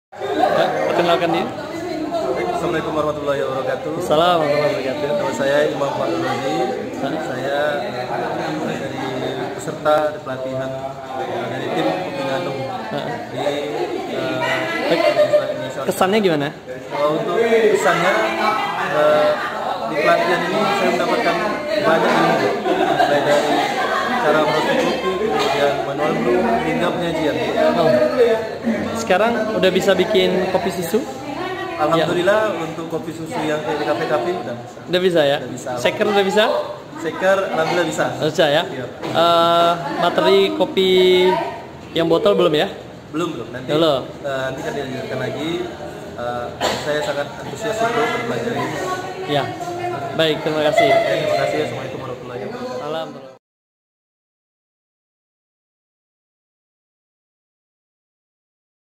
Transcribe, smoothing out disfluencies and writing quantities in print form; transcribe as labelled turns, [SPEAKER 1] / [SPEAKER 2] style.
[SPEAKER 1] Perkenalkan diri.
[SPEAKER 2] Assalamualaikum warahmatullahi wabarakatuh.
[SPEAKER 1] Assalamualaikum warahmatullahi wabarakatuh.
[SPEAKER 2] Nama saya Imam Fadul Rozi. Saya dari peserta di pelatihan dari tim Kopi Ngandung di
[SPEAKER 1] Kesannya gimana?
[SPEAKER 2] Untuk kesannya di pelatihan ini saya mendapatkan banyak ilmu, mulai dari cara merosting kopi, kemudian manual brew hingga penyajian.
[SPEAKER 1] Oh. Sekarang udah bisa bikin kopi susu?
[SPEAKER 2] Alhamdulillah ya. Untuk kopi susu yang kayak di kafe-kafe udah bisa.
[SPEAKER 1] Udah bisa ya?
[SPEAKER 2] Udah bisa.
[SPEAKER 1] Shaker udah bisa?
[SPEAKER 2] Shaker alhamdulillah bisa.
[SPEAKER 1] Bisa ya?
[SPEAKER 2] Iya.
[SPEAKER 1] Materi kopi yang botol belum ya?
[SPEAKER 2] Belum. Nanti akan dilanjutkan lagi. Saya sangat antusias untuk belajar ini.
[SPEAKER 1] Ya. Baik, terima kasih.
[SPEAKER 2] Terima kasih. Assalamualaikum.